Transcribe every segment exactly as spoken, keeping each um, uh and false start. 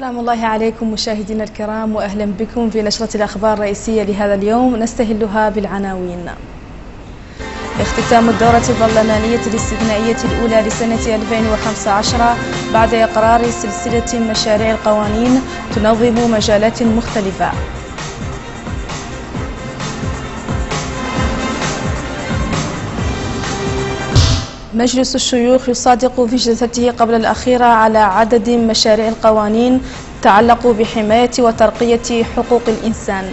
سلام الله عليكم مشاهدينا الكرام، وأهلا بكم في نشرة الأخبار الرئيسية لهذا اليوم، نستهلها بالعناوين. اختتام الدورة البرلمانية الاستثنائية الأولى لسنة ألفين وخمسة عشر بعد إقرار سلسلة مشاريع القوانين تنظم مجالات مختلفة. مجلس الشيوخ يصادق في جلسته قبل الأخيرة على عدد مشاريع القوانين تتعلق بحماية وترقية حقوق الإنسان.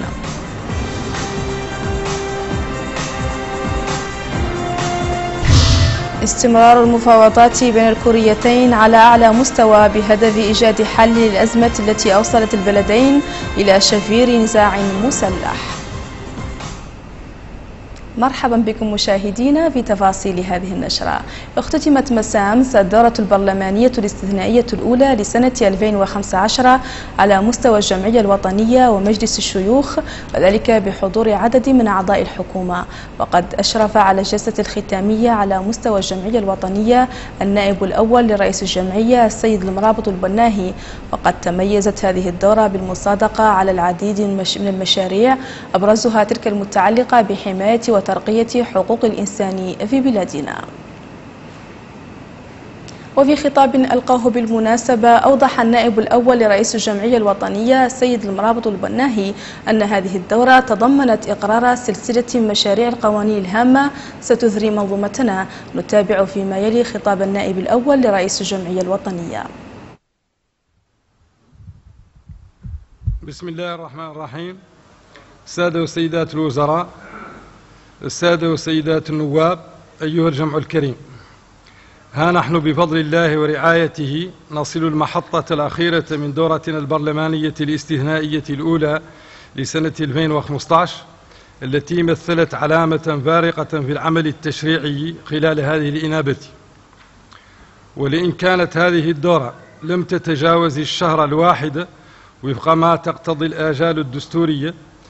استمرار المفاوضات بين الكوريتين على أعلى مستوى بهدف إيجاد حل للأزمة التي أوصلت البلدين إلى شفير نزاع مسلح. مرحبا بكم مشاهدينا في تفاصيل هذه النشرة. اختتمت مساء أمس الدورة البرلمانية الاستثنائية الأولى لسنة ألفين وخمسة عشر على مستوى الجمعية الوطنية ومجلس الشيوخ، وذلك بحضور عدد من أعضاء الحكومة. وقد أشرف على الجلسة الختامية على مستوى الجمعية الوطنية النائب الأول لرئيس الجمعية السيد المرابط البناهي. وقد تميزت هذه الدورة بالمصادقة على العديد من المشاريع، أبرزها تلك المتعلقة بحماية وترقية حقوق الإنسان في بلادنا. وفي خطاب ألقاه بالمناسبة، أوضح النائب الأول لرئيس الجمعية الوطنية السيد المرابط البناهي أن هذه الدورة تضمنت إقرار سلسلة مشاريع القوانين الهامة ستثري منظومتنا. نتابع فيما يلي خطاب النائب الأول لرئيس الجمعية الوطنية. بسم الله الرحمن الرحيم. السادة وسيدات الوزراء، السادة وسيدات النواب، أيها الجمع الكريم، ها نحن بفضل الله ورعايته نصل المحطة الأخيرة من دورتنا البرلمانية الاستثنائية الأولى لسنة ألفين وخمسة عشر، التي مثلت علامة فارقة في العمل التشريعي خلال هذه الإنابة. ولئن كانت هذه الدورة لم تتجاوز الشهر الواحد وفق ما تقتضي الآجال الدستورية،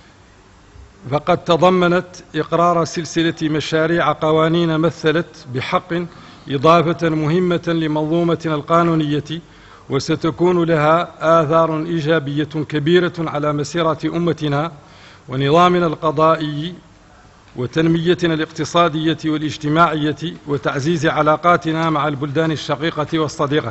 فقد تضمنت إقرار سلسلة مشاريع قوانين مثلت بحق إضافة مهمة لمنظومتنا القانونية، وستكون لها آثار إيجابية كبيرة على مسيرة أمتنا ونظامنا القضائي وتنميتنا الاقتصادية والاجتماعية وتعزيز علاقاتنا مع البلدان الشقيقة والصديقة.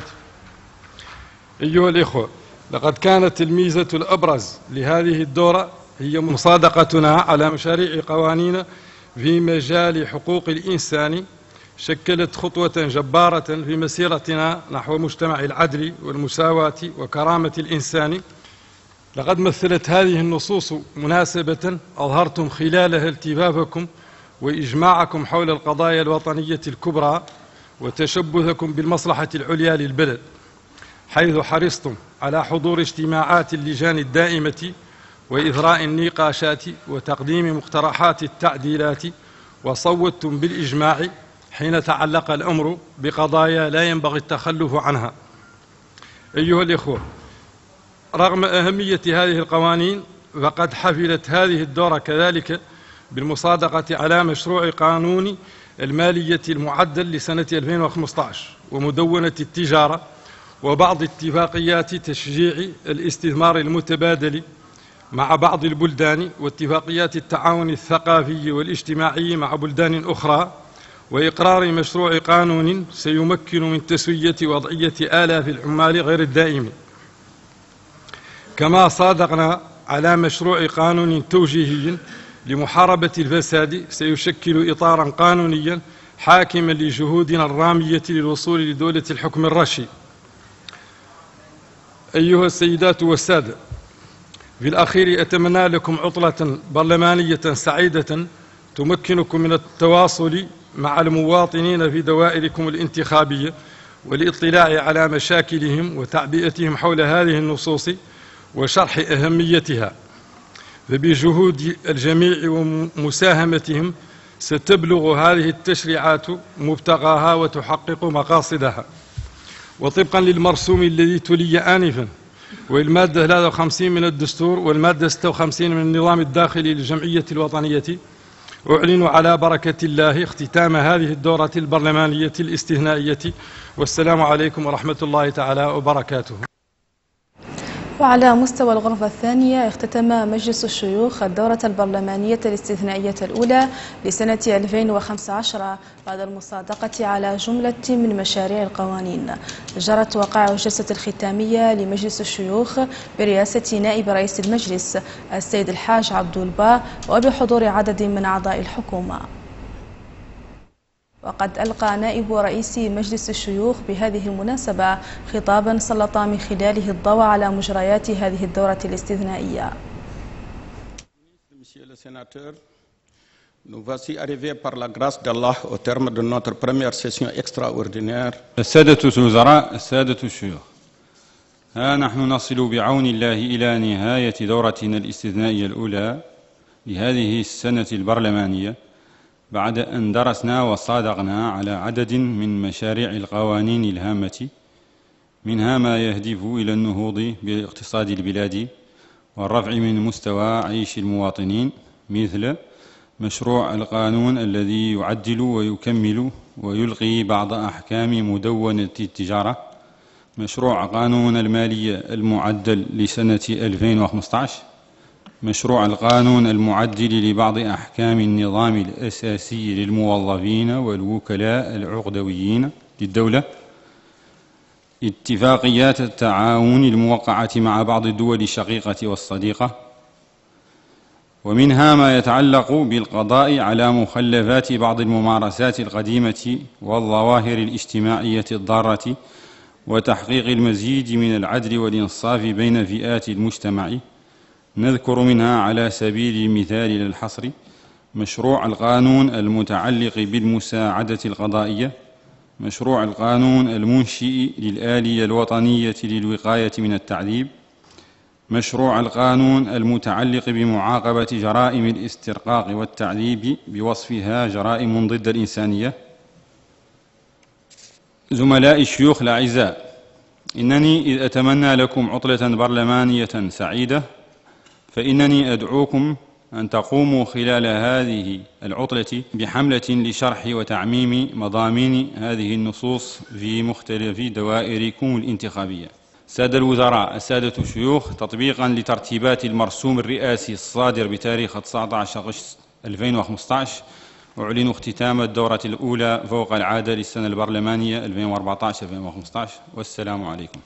أيها الإخوة، لقد كانت الميزة الأبرز لهذه الدورة هي مصادقتنا على مشاريع قوانين في مجال حقوق الإنسان شكلت خطوة جبارة في مسيرتنا نحو مجتمع العدل والمساواة وكرامة الإنسان. لقد مثلت هذه النصوص مناسبة أظهرتم خلالها التفافكم وإجماعكم حول القضايا الوطنية الكبرى وتشبثكم بالمصلحة العليا للبلد، حيث حرصتم على حضور اجتماعات اللجان الدائمة وإثراء النقاشات وتقديم مقترحات التعديلات، وصوتتم بالإجماع حين تعلق الأمر بقضايا لا ينبغي التخلف عنها. أيها الإخوة، رغم أهمية هذه القوانين، فقد حفلت هذه الدورة كذلك بالمصادقة على مشروع قانون المالية المعدل لسنة ألفين وخمسة عشر ومدونة التجارة وبعض اتفاقيات تشجيع الاستثمار المتبادل مع بعض البلدان واتفاقيات التعاون الثقافي والاجتماعي مع بلدان أخرى، وإقرار مشروع قانون سيمكن من تسوية وضعية آلاف العمال غير الدائمين. كما صادقنا على مشروع قانون توجيهي لمحاربة الفساد سيشكل إطارا قانونيا حاكما لجهودنا الرامية للوصول لدولة الحكم الرشيد. أيها السيدات والسادة، في الأخير أتمنى لكم عطلة برلمانية سعيدة تمكنكم من التواصل مع المواطنين في دوائركم الانتخابية والاطلاع على مشاكلهم وتعبئتهم حول هذه النصوص وشرح أهميتها. فبجهود الجميع ومساهمتهم ستبلغ هذه التشريعات مبتغاها وتحقق مقاصدها. وطبقا للمرسوم الذي تلي آنفا والمادة ثلاثة وخمسين من الدستور والمادة ستة وخمسين من النظام الداخلي للجمعية الوطنية، أعلن على بركة الله اختتام هذه الدورة البرلمانية الاستثنائية، والسلام عليكم ورحمة الله تعالى وبركاته. وعلى مستوى الغرفة الثانية اختتم مجلس الشيوخ الدورة البرلمانية الاستثنائية الأولى لسنة ألفين وخمسة عشر بعد المصادقة على جملة من مشاريع القوانين. جرت وقائع الجلسة الختامية لمجلس الشيوخ برئاسة نائب رئيس المجلس السيد الحاج عبد البا وبحضور عدد من أعضاء الحكومة. وقد ألقى نائب رئيس مجلس الشيوخ بهذه المناسبة خطابا سلط من خلاله الضوء على مجريات هذه الدورة الاستثنائية. Nous voici arrivés par la grâce d'Allah au terme de notre première session extraordinaire. السادة الوزراء، السادة الشيوخ، ها نحن نصل بعون الله إلى نهاية دورتنا الاستثنائية الأولى لهذه السنة البرلمانية، بعد أن درسنا وصادقنا على عدد من مشاريع القوانين الهامة، منها ما يهدف إلى النهوض باقتصاد البلاد والرفع من مستوى عيش المواطنين، مثل مشروع القانون الذي يعدل ويكمل ويلغي بعض أحكام مدونة التجارة، مشروع قانون المالية المعدل لسنة ألفين وخمسة عشر، مشروع القانون المعدل لبعض أحكام النظام الأساسي للموظفين والوكلاء العقدويين للدولة، اتفاقيات التعاون الموقعة مع بعض الدول الشقيقة والصديقة، ومنها ما يتعلق بالقضاء على مخلفات بعض الممارسات القديمة والظواهر الاجتماعية الضارة، وتحقيق المزيد من العدل والإنصاف بين فئات المجتمع. نذكر منها على سبيل المثال للحصر مشروع القانون المتعلق بالمساعدة القضائية، مشروع القانون المنشئ للآلية الوطنية للوقاية من التعذيب، مشروع القانون المتعلق بمعاقبة جرائم الاسترقاق والتعذيب بوصفها جرائم ضد الإنسانية. زملاء الشيوخ الأعزاء، إنني إذ أتمنى لكم عطلة برلمانية سعيدة، فإنني أدعوكم أن تقوموا خلال هذه العطلة بحملة لشرح وتعميم مضامين هذه النصوص في مختلف دوائركم الانتخابية. سادة الوزراء، السادة الشيوخ، تطبيقا لترتيبات المرسوم الرئاسي الصادر بتاريخ تسعة عشر أغسطس ألفين وخمسة عشر، أعلن اختتام الدورة الأولى فوق العادة للسنة البرلمانية ألفين وأربعة عشر ألفين وخمسة عشر، والسلام عليكم.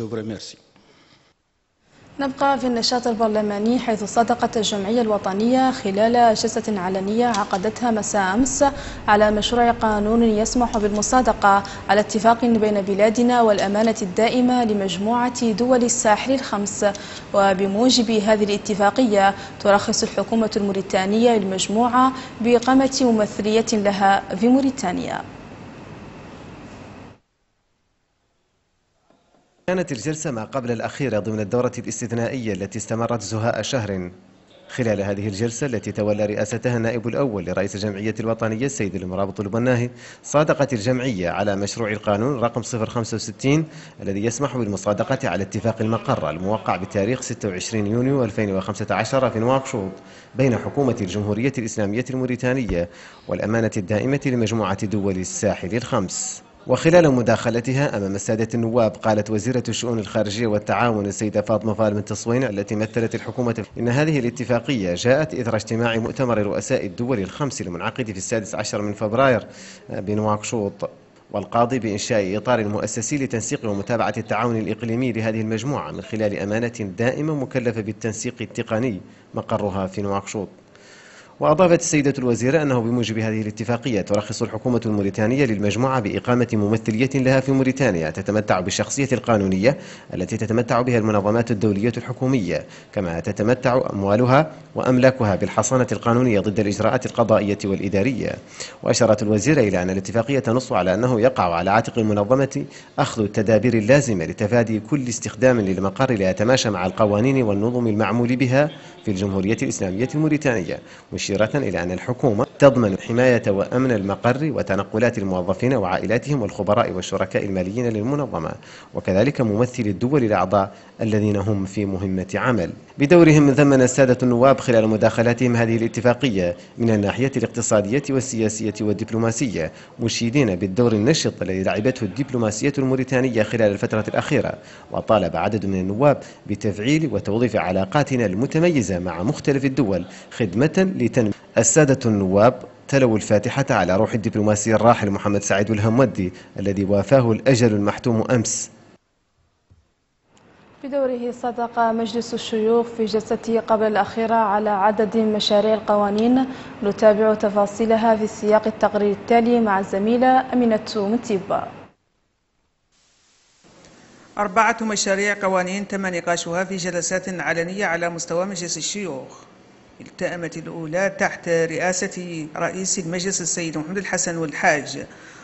نبقى في النشاط البرلماني، حيث صادقت الجمعية الوطنية خلال جلسة علنية عقدتها مساء أمس على مشروع قانون يسمح بالمصادقة على اتفاق بين بلادنا والأمانة الدائمة لمجموعة دول الساحل الخمس. وبموجب هذه الاتفاقية ترخص الحكومة الموريتانية للمجموعة بإقامة ممثلية لها في موريتانيا. كانت الجلسة ما قبل الأخيرة ضمن الدورة الاستثنائية التي استمرت زهاء شهر. خلال هذه الجلسة التي تولى رئاستها النائب الأول لرئيس الجمعية الوطنية السيد المرابط البناهي، صادقت الجمعية على مشروع القانون رقم صفر خمسة وستين الذي يسمح بالمصادقة على اتفاق المقر الموقع بتاريخ ستة وعشرين يونيو ألفين وخمسة عشر في نواكشوط بين حكومة الجمهورية الإسلامية الموريتانية والأمانة الدائمة لمجموعة دول الساحل الخمس. وخلال مداخلتها أمام السادة النواب، قالت وزيرة الشؤون الخارجية والتعاون السيدة فاطمة فالم التصوين التي مثلت الحكومة إن هذه الاتفاقية جاءت إثر اجتماع مؤتمر رؤساء الدول الخمس المنعقد في السادس عشر من فبراير بنواكشوط، والقاضي بإنشاء إطار مؤسسي لتنسيق ومتابعة التعاون الإقليمي لهذه المجموعة من خلال أمانة دائمة مكلفة بالتنسيق التقني مقرها في نواكشوط. وأضافت السيدة الوزيرة أنه بموجب هذه الاتفاقية ترخص الحكومة الموريتانية للمجموعة بإقامة ممثلية لها في موريتانيا تتمتع بالشخصية القانونية التي تتمتع بها المنظمات الدولية الحكومية، كما تتمتع أموالها وأملاكها بالحصانة القانونية ضد الإجراءات القضائية والإدارية. وأشارت الوزيرة إلى أن الاتفاقية تنص على أنه يقع على عاتق المنظمة أخذ التدابير اللازمة لتفادي كل استخدام للمقر لا يتماشى مع القوانين والنظم المعمول بها في الجمهورية الإسلامية الموريتانية، مشيرة إلى أن الحكومة تضمن حماية وأمن المقر وتنقلات الموظفين وعائلاتهم والخبراء والشركاء الماليين للمنظمة، وكذلك ممثلي الدول الأعضاء الذين هم في مهمة عمل. بدورهم ثمن السادة النواب خلال مداخلاتهم هذه الاتفاقية من الناحية الاقتصادية والسياسية والدبلوماسية، مشيدين بالدور النشط الذي لعبته الدبلوماسية الموريتانية خلال الفترة الأخيرة. وطالب عدد من النواب بتفعيل وتوظيف علاقاتنا المتميزة مع مختلف الدول خدمة لتنمية. السادة النواب تلوا الفاتحة على روح الدبلوماسي الراحل محمد سعيد الهمودي الذي وافاه الأجل المحتوم أمس. بدوره صدق مجلس الشيوخ في جلسته قبل الأخيرة على عدد من مشاريع القوانين. نتابع تفاصيلها في سياق التقرير التالي مع الزميلة أمينة متيبة. أربعة مشاريع قوانين تم نقاشها في جلسات علنية على مستوى مجلس الشيوخ. التأمت الأولى تحت رئاسة رئيس المجلس السيد محمد الحسن والحاج،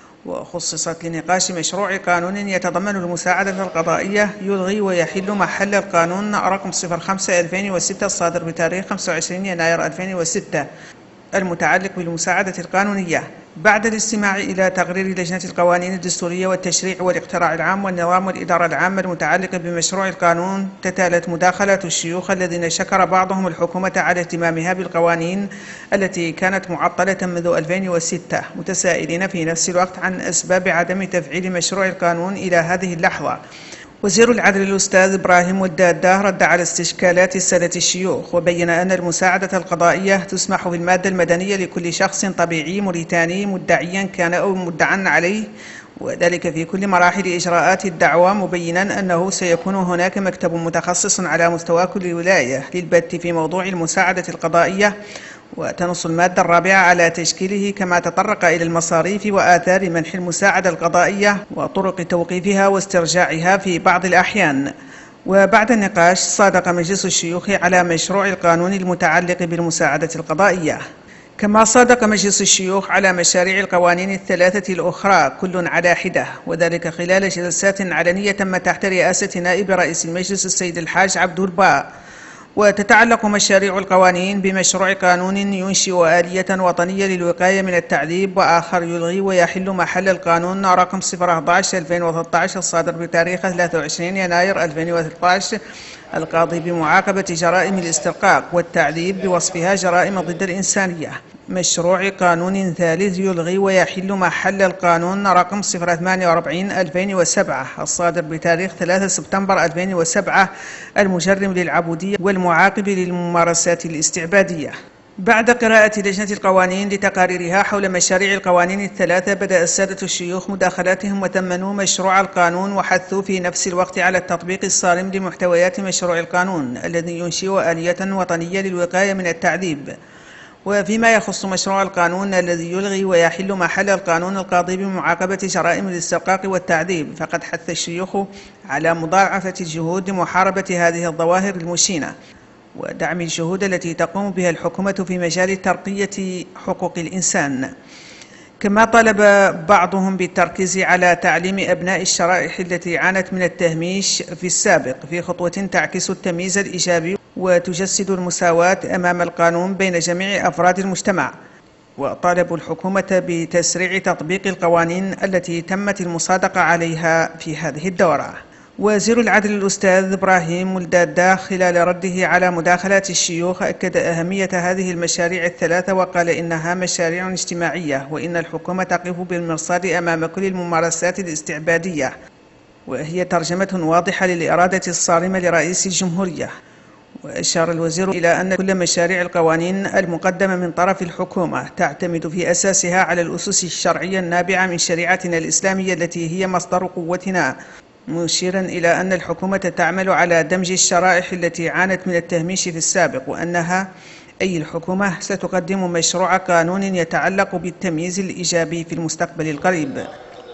وخصصت لنقاش مشروع قانون يتضمن المساعدة القضائية يلغي ويحل محل القانون رقم صفر خمسة ألفين وستة الصادر بتاريخ خمسة وعشرين يناير ألفين وستة المتعلق بالمساعدة القانونية، بعد الاستماع إلى تقرير لجنة القوانين الدستورية والتشريع والاقتراع العام والنظام والإدارة العامة المتعلقة بمشروع القانون. تتالت مداخلات الشيوخ الذين شكر بعضهم الحكومة على اهتمامها بالقوانين التي كانت معطلة منذ ألفين وستة، متسائلين في نفس الوقت عن أسباب عدم تفعيل مشروع القانون إلى هذه اللحظة. وزير العدل الأستاذ إبراهيم ودادة رد على استشكالات السادة الشيوخ، وبين أن المساعدة القضائية تسمح بالمادة المدنية لكل شخص طبيعي موريتاني مدعيا كان أو مدعى عليه، وذلك في كل مراحل إجراءات الدعوى، مبينا أنه سيكون هناك مكتب متخصص على مستوى كل ولاية للبت في موضوع المساعدة القضائية. وتنص المادة الرابعة على تشكيله، كما تطرق إلى المصاريف وآثار منح المساعدة القضائية وطرق توقيفها واسترجاعها في بعض الأحيان. وبعد النقاش صادق مجلس الشيوخ على مشروع القانون المتعلق بالمساعدة القضائية، كما صادق مجلس الشيوخ على مشاريع القوانين الثلاثة الأخرى كل على حدة، وذلك خلال جلسات علنية تم تحت رئاسة نائب رئيس المجلس السيد الحاج عبد الباء. وتتعلق مشاريع القوانين بمشروع قانون ينشئ آلية وطنية للوقاية من التعذيب، وآخر يلغي ويحل محل القانون رقم صفر أحد عشر ألفين وثلاثة عشر الصادر بتاريخ ثلاثة وعشرين يناير ألفين وثلاثة عشر القاضي بمعاقبة جرائم الاسترقاق والتعذيب بوصفها جرائم ضد الإنسانية. مشروع قانون ثالث يلغي ويحل محل القانون رقم صفر ثمانية وأربعين ألفين وسبعة الصادر بتاريخ ثلاثة سبتمبر ألفين وسبعة المجرم للعبودية والمعاقب للممارسات الاستعبادية. بعد قراءة لجنة القوانين لتقاريرها حول مشاريع القوانين الثلاثة، بدأ السادة الشيوخ مداخلاتهم وثمنوا مشروع القانون، وحثوا في نفس الوقت على التطبيق الصارم لمحتويات مشروع القانون الذي ينشئ آلية وطنية للوقاية من التعذيب. وفيما يخص مشروع القانون الذي يلغي ويحل محل القانون القاضي بمعاقبة جرائم الاسترقاق والتعذيب، فقد حث الشيوخ على مضاعفة الجهود لمحاربة هذه الظواهر المشينة ودعم الجهود التي تقوم بها الحكومة في مجال ترقية حقوق الإنسان. كما طلب بعضهم بالتركيز على تعليم أبناء الشرائح التي عانت من التهميش في السابق في خطوة تعكس التمييز الإيجابي وتجسد المساواة أمام القانون بين جميع أفراد المجتمع. وطالبوا الحكومة بتسريع تطبيق القوانين التي تمت المصادقة عليها في هذه الدورة. وزير العدل الأستاذ إبراهيم ولدادة خلال رده على مداخلات الشيوخ أكد أهمية هذه المشاريع الثلاثة، وقال إنها مشاريع اجتماعية، وإن الحكومة تقف بالمرصاد أمام كل الممارسات الاستعبادية، وهي ترجمة واضحة للإرادة الصارمة لرئيس الجمهورية. وأشار الوزير إلى أن كل مشاريع القوانين المقدمة من طرف الحكومة تعتمد في أساسها على الأسس الشرعية النابعة من شريعتنا الإسلامية التي هي مصدر قوتنا، مشيرا إلى أن الحكومة تعمل على دمج الشرائح التي عانت من التهميش في السابق، وأنها أي الحكومة ستقدم مشروع قانون يتعلق بالتمييز الإيجابي في المستقبل القريب.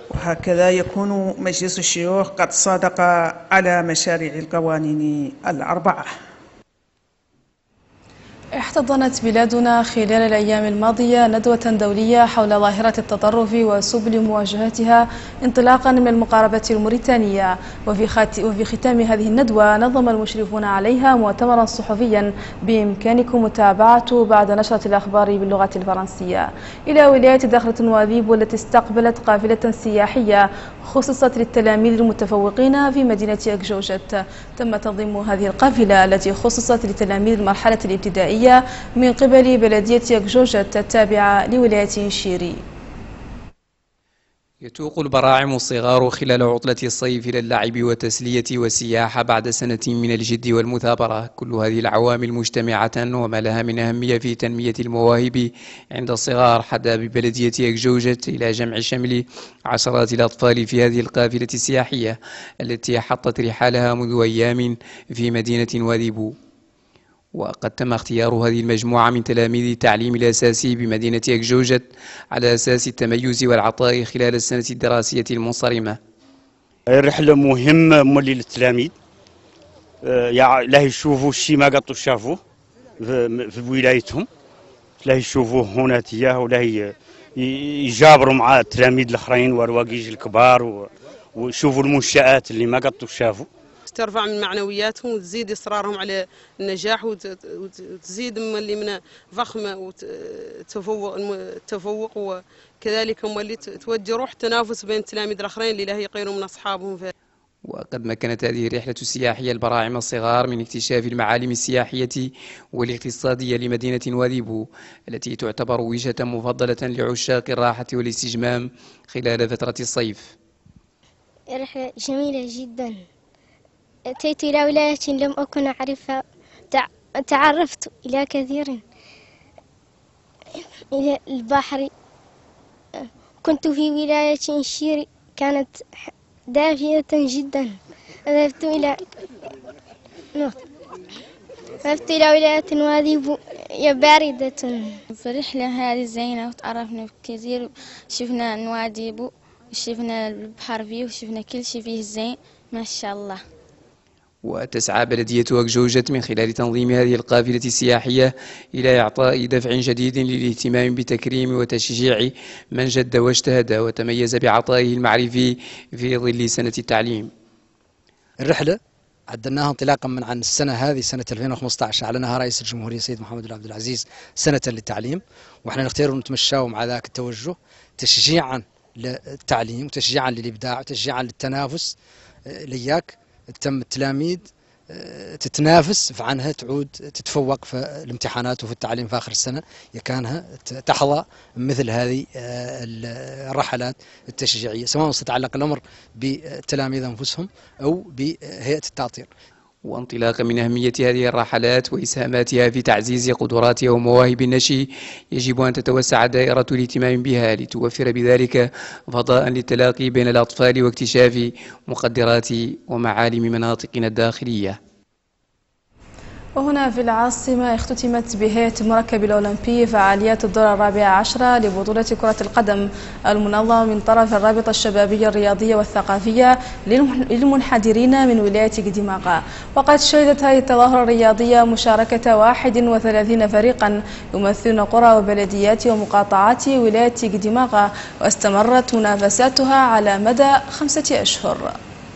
وهكذا يكون مجلس الشيوخ قد صادق على مشاريع القوانين الأربعة. احتضنت بلادنا خلال الأيام الماضية ندوة دولية حول ظاهرة التطرف وسبل مواجهتها انطلاقا من المقاربة الموريتانية. وفي ختام هذه الندوة نظم المشرفون عليها مؤتمرا صحفيا بإمكانكم متابعته بعد نشرة الأخبار باللغة الفرنسية. إلى ولاية داخلة نواذيب والتي استقبلت قافلة سياحية خصصت للتلاميذ المتفوقين في مدينة أكجوجت. تم تنظيم هذه القافلة التي خصصت لتلاميذ المرحلة الابتدائية من قبل بلدية أكجوجت التابعة لولاية شيري. يتوق البراعم الصغار خلال عطلة الصيف إلى اللعب والتسلية والسياحة بعد سنة من الجد والمثابرة، كل هذه العوامل مجتمعة وما لها من أهمية في تنمية المواهب عند الصغار حدا ببلدية أكجوجت إلى جمع شمل عشرات الأطفال في هذه القافلة السياحية التي حطت رحالها منذ أيام في مدينة نواذيب. وقد تم اختيار هذه المجموعة من تلاميذ التعليم الأساسي بمدينة أكجوجت على أساس التميز والعطاء خلال السنة الدراسية المنصرمة. الرحلة مهمة للتلاميذ، لا يشوفوا الشيء ما قطوا شافوه في ولايتهم، لا يشوفوه هنا تياه ولا يجابروا مع التلاميذ الآخرين والرواقيج الكبار ويشوفوا المنشآت اللي ما قطوا شافوا. ترفع من معنوياتهم وتزيد إصرارهم على النجاح وتزيد من اللي من فخمة وتفوق التفوق، وكذلك هم اللي توجه روح تنافس بين التلاميذ الآخرين اللي لا يقيروا من أصحابهم فيها. وقد مكنت هذه الرحلة السياحية البراعم الصغار من اكتشاف المعالم السياحية والاقتصادية لمدينة نواذيب التي تعتبر وجهة مفضلة لعشاق الراحة والاستجمام خلال فترة الصيف. رحلة جميلة جدا. أتيت إلى ولاية لم أكن أعرفها، تعرفت إلى كثير، إلى البحر. كنت في ولاية شيري كانت دافئة جدا. ذهبت إلى ذهبت إلى ولاية نواذيب هي باردة. في الرحلة هذه زينة وتعرفنا كثير، شفنا نواذيب وشفنا البحر فيه وشفنا كل شيء فيه زين ما شاء الله. وتسعى بلدية أكجوجت من خلال تنظيم هذه القافلة السياحية إلى إعطاء دفع جديد للاهتمام بتكريم وتشجيع من جد واجتهد وتميز بعطائه المعرفي في ظل سنة التعليم. الرحلة عدلناها انطلاقا من عن السنة هذه سنة ألفين وخمسة عشر أعلنها رئيس الجمهورية السيد محمد بن عبد العزيز سنة للتعليم، وإحنا نختار ونتمشى مع ذاك التوجه تشجيعا للتعليم وتشجيعا للإبداع وتشجيعا للتنافس. لياك تم التلاميذ تتنافس فعنها تعود تتفوق في الامتحانات وفي التعليم في آخر السنة، يكانها تحظى مثل هذه الرحلات التشجيعية، سواء تتعلق الأمر بالتلاميذ أنفسهم أو بهيئة التعطير. وانطلاقا من أهمية هذه الرحلات وإسهاماتها في تعزيز قدرات ومواهب النشء، يجب أن تتوسع دائرة الاهتمام بها لتوفر بذلك فضاء للتلاقي بين الأطفال واكتشاف مقدرات ومعالم مناطقنا الداخلية. وهنا في العاصمة اختتمت بهيئة المركب الأولمبي فعاليات الدورة الرابعة عشرة لبطولة كرة القدم المنظمة من طرف الرابطة الشبابية الرياضية والثقافية للمنحدرين من ولاية قديماقة. وقد شهدت هذه التظاهرة الرياضية مشاركة واحد وثلاثين فريقا يمثلون قرى وبلديات ومقاطعات ولاية قديماقة، واستمرت منافساتها على مدى خمسة أشهر.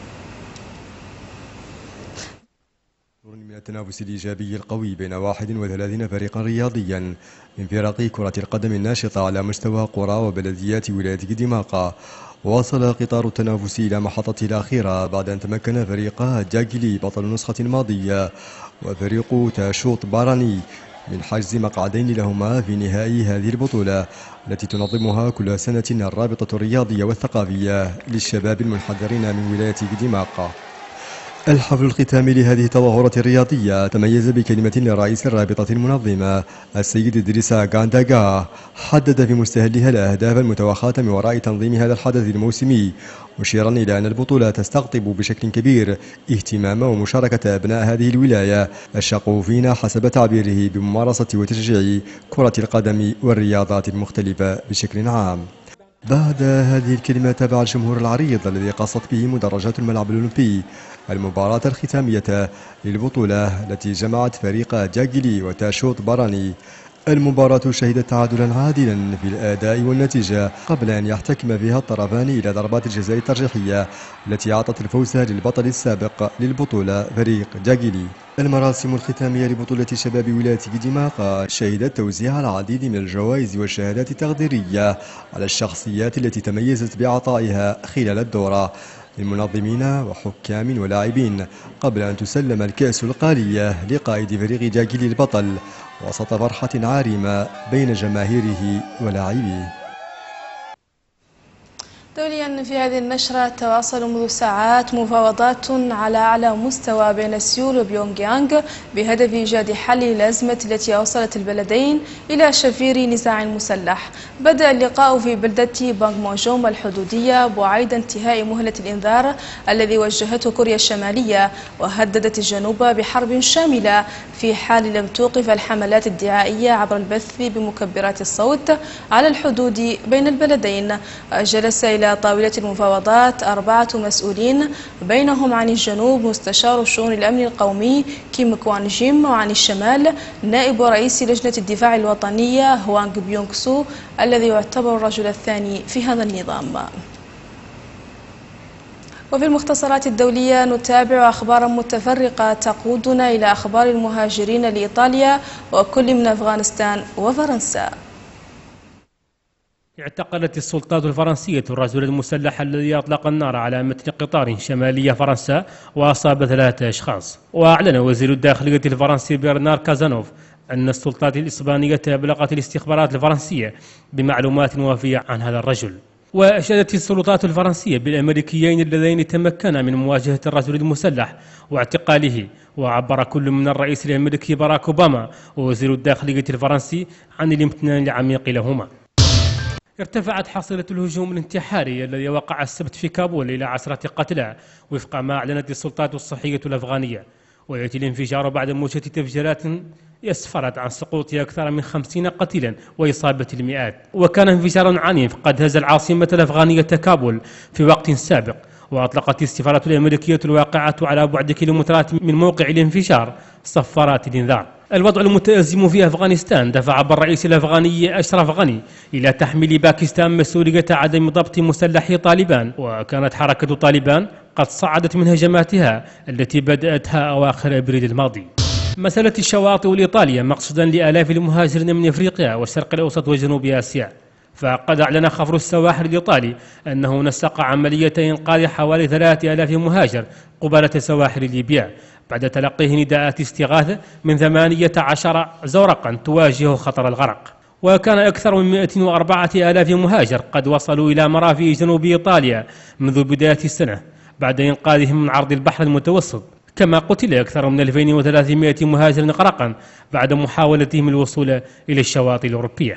من التنافس الإيجابي القوي بين واحد وثلاثين فريقا رياضيا من فرق كرة القدم الناشطة على مستوى قرى وبلديات ولاية قديماقة، وصل قطار التنافس إلى محطته الأخيرة بعد أن تمكن فريق جاكيلي بطل النسخة الماضية وفريق تاشوط باراني من حجز مقعدين لهما في نهائي هذه البطولة التي تنظمها كل سنة الرابطة الرياضية والثقافية للشباب المنحدرين من ولاية قديماقة. الحفل الختامي لهذه التظاهرة الرياضية تميز بكلمة لرئيس الرابطة المنظمة السيد إدريسا غانداغا، حدد في مستهلها الأهداف المتوخاة من وراء تنظيم هذا الحدث الموسمي، مشيرا إلى أن البطولة تستقطب بشكل كبير اهتمام ومشاركة أبناء هذه الولاية الشغوفين حسب تعبيره بممارسة وتشجيع كرة القدم والرياضات المختلفة بشكل عام. بعد هذه الكلمة تابع الجمهور العريض الذي قصت به مدرجات الملعب الأولمبي المباراة الختامية للبطولة التي جمعت فريق جاجيلي وتاشوت براني. المباراة شهدت تعادلا عادلا في الأداء والنتيجة قبل أن يحتكم فيها الطرفان إلى ضربات الجزاء الترجيحية التي أعطت الفوز للبطل السابق للبطولة فريق جاجيلي. المراسم الختامية لبطولة شباب ولاية ديماقا شهدت توزيع العديد من الجوائز والشهادات التقديرية على الشخصيات التي تميزت بعطائها خلال الدورة من منظمين وحكام ولاعبين، قبل أن تسلم الكأس القالية لقائد فريق جاجيلي البطل وسط فرحة عارمة بين جماهيره ولاعبيه. دوليا في هذه النشرة تواصل منذ ساعات مفاوضات على أعلى مستوى بين سيول وبيونغ يانغ بهدف إيجاد حل للأزمة التي أوصلت البلدين إلى شفير نزاع مسلح. بدأ اللقاء في بلدة بانغمونجوم الحدودية بعيد انتهاء مهلة الإنذار الذي وجهته كوريا الشمالية، وهددت الجنوب بحرب شاملة في حال لم توقف الحملات الدعائية عبر البث بمكبرات الصوت على الحدود بين البلدين. جلس إلى طاولة المفاوضات أربعة مسؤولين، بينهم عن الجنوب مستشار شؤون الأمن القومي كيم كوان جيم، وعن الشمال نائب رئيس لجنة الدفاع الوطنية هوانغ بيونغ سو الذي يعتبر الرجل الثاني في هذا النظام. وفي المختصرات الدولية نتابع أخبارا متفرقة تقودنا إلى أخبار المهاجرين لإيطاليا وكل من أفغانستان وفرنسا. اعتقلت السلطات الفرنسية الرجل المسلح الذي أطلق النار على متن قطار شمالي فرنسا وأصاب ثلاثة أشخاص. وأعلن وزير الداخلية الفرنسي برنار كازانوف أن السلطات الإسبانية أبلغت الاستخبارات الفرنسية بمعلومات وافية عن هذا الرجل. وأشادت السلطات الفرنسية بالأمريكيين اللذين تمكنا من مواجهة الرجل المسلح واعتقاله. وعبر كل من الرئيس الأمريكي باراك أوباما ووزير الداخلية الفرنسي عن الامتنان العميق لهما. ارتفعت حصيلة الهجوم الانتحاري الذي وقع السبت في كابول إلى عشرة قتلى وفق ما أعلنت السلطات الصحية الأفغانية، ويأتي الانفجار بعد موجة تفجيرات يسفرت عن سقوط أكثر من خمسين قتيلا وإصابة المئات. وكان انفجار عنيف قد هز العاصمة الأفغانية كابول في وقت سابق، وأطلقت السفارة الأمريكية الواقعة على بعد كيلومترات من موقع الانفجار صفارات الإنذار. الوضع المتأزم في أفغانستان دفع بالرئيس الأفغاني أشرف غني إلى تحميل باكستان مسؤولية عدم ضبط مسلحي طالبان، وكانت حركة طالبان قد صعدت من هجماتها التي بدأتها أواخر أبريل الماضي. مسألة الشواطئ لإيطاليا مقصدا لآلاف المهاجرين من أفريقيا والشرق الأوسط وجنوب آسيا. فقد أعلن خفر السواحل الإيطالي أنه نسق عملية إنقاذ حوالي ثلاثة آلاف مهاجر قبالة سواحل ليبيا بعد تلقيه نداءات استغاثة من ثمانية عشر زورقا تواجه خطر الغرق. وكان أكثر من مئة وأربعة آلاف مهاجر قد وصلوا إلى مرافئ جنوب إيطاليا منذ بداية السنة بعد إنقاذهم من عرض البحر المتوسط، كما قتل أكثر من ألفين وثلاثمئة مهاجر غرقا بعد محاولتهم الوصول إلى الشواطئ الأوروبية.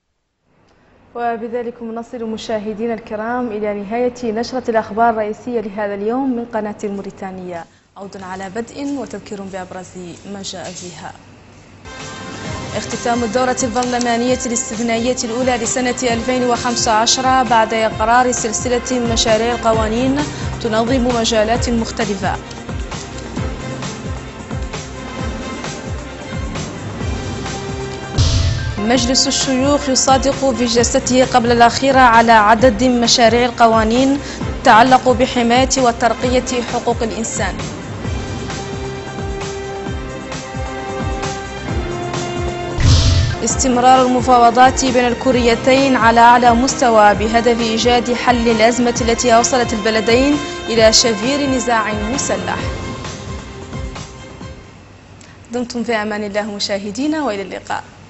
وبذلك نصل مشاهدينا الكرام إلى نهاية نشرة الأخبار الرئيسية لهذا اليوم من قناة الموريتانية. عود على بدء وتذكير بأبرز ما جاء فيها. اختتام الدورة البرلمانية الاستثنائية الأولى لسنة ألفين وخمسة عشر بعد إقرار سلسلة من مشاريع القوانين تنظم مجالات مختلفة. مجلس الشيوخ يصادق في جلسته قبل الأخيرة على عدد من مشاريع القوانين تتعلق بحماية وترقية حقوق الإنسان. استمرار المفاوضات بين الكوريتين على أعلى مستوى بهدف إيجاد حل للأزمة التي أوصلت البلدين إلى شفير نزاع مسلح. دمتم في أمان الله مشاهدينا، وإلى اللقاء.